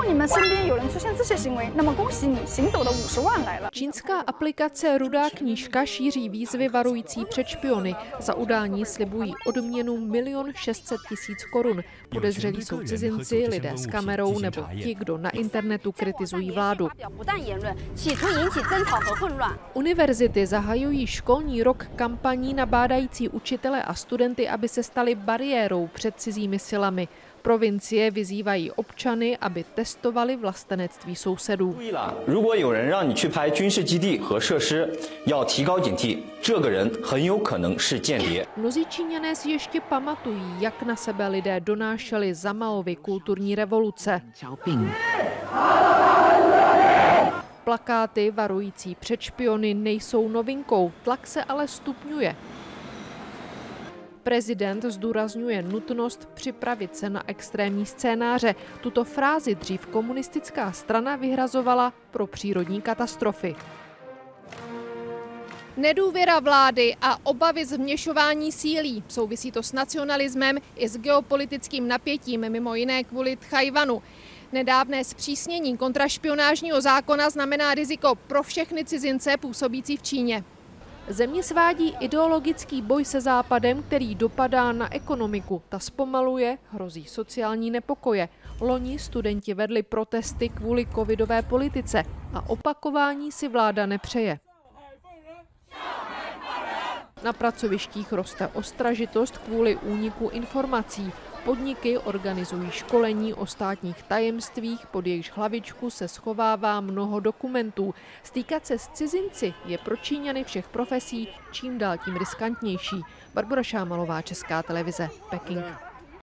你们身边有人出现这些行为，那么恭喜你，行走的50万来了。 Čínská aplikace Rudá knížka šíří výzvy varující před špiony. Za udání slibují odměnu 1 600 000 korun. Podezřelí jsou cizinci, lidé s kamerou nebo ti, kdo na internetu kritizují vládu. Univerzity zahajují školní rok kampaní nabádající učitele a studenty, aby se stali bariérou před cizími silami. Provincie vyzývají občany, aby testovali vlastenectví sousedů. Mnozí Číňané si ještě pamatují, jak na sebe lidé donášeli za Maovy kulturní revoluce. Plakáty varující před špiony nejsou novinkou, tlak se ale stupňuje. Prezident zdůrazňuje nutnost připravit se na extrémní scénáře. Tuto frázi dřív komunistická strana vyhrazovala pro přírodní katastrofy. Nedůvěra vlády a obavy z vměšování sílí. Souvisí to s nacionalismem i s geopolitickým napětím, mimo jiné kvůli Tchaj-wanu. Nedávné zpřísnění kontrašpionážního zákona znamená riziko pro všechny cizince působící v Číně. Země svádí ideologický boj se Západem, který dopadá na ekonomiku. Ta zpomaluje, hrozí sociální nepokoje. Loni studenti vedli protesty kvůli covidové politice a opakování si vláda nepřeje. Na pracovištích roste ostražitost kvůli úniku informací. Podniky organizují školení o státních tajemstvích, pod jejichž hlavičku se schovává mnoho dokumentů. Stýkat se s cizinci je pro Číňany všech profesí čím dál tím riskantnější. Barbora Šámalová, Česká televize, Peking.